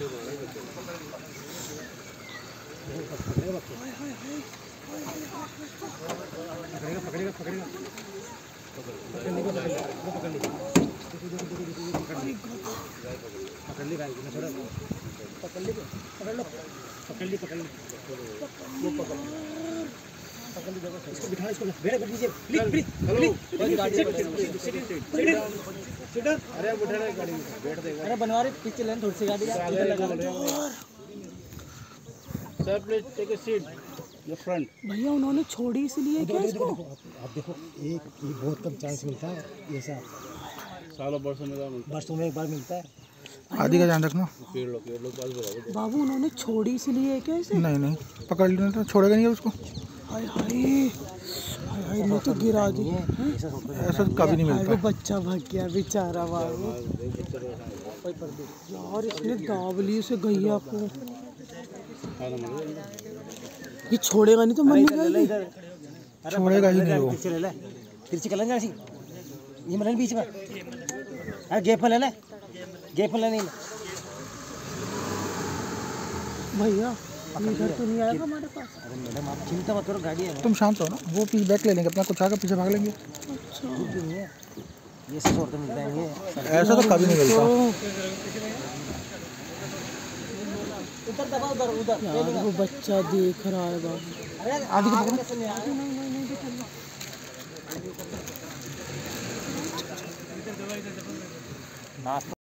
अरे बनवा रहे पीछे लेन थोड़ी सी गाड़ी sir please take a seat your front. भैया उन्होंने छोड़ी इसलिए क्या इसको? आप देखो एक ये बहुत कम चांस मिलता है, ऐसा सालों बरसों में एक बार मिलता है। आदि का ध्यान रखना। बाबू उन्होंने छोड़ी इसलिए क्या इसे? नहीं नहीं पकड़ लेना तो छोड़ेगा नहीं उसको। हाय हाय हाय हाय मैं तो गिरा दी। ऐसा कभी नहीं मिलता। बच्चा भाग गया बेचारा बाबू यार, इसने दाब ली उसे गैया को। ये छोड़ेगा नहीं तो मर निकलेगी। छोड़ेगा ही नहीं वो। तिरछी कलन जा सी ये मरन बीच में अरे गैप में लेना नहीं भैया इधर तो नहीं आएगा हमारे पास। अरे मैडम आप चिंता मत करो, गाड़ी है। तुम शांत हो ना, वो पीछे बैक ले लेंगे अपना, कुछ आगे पीछे भाग लेंगे। अच्छा ये सब और तो मिलता है ये ऐसा तो कभी नहीं मिलता। उधर दबा उधर यार वो बच्चा देख रहा है बाबू। आदि को पकड़ो। नहीं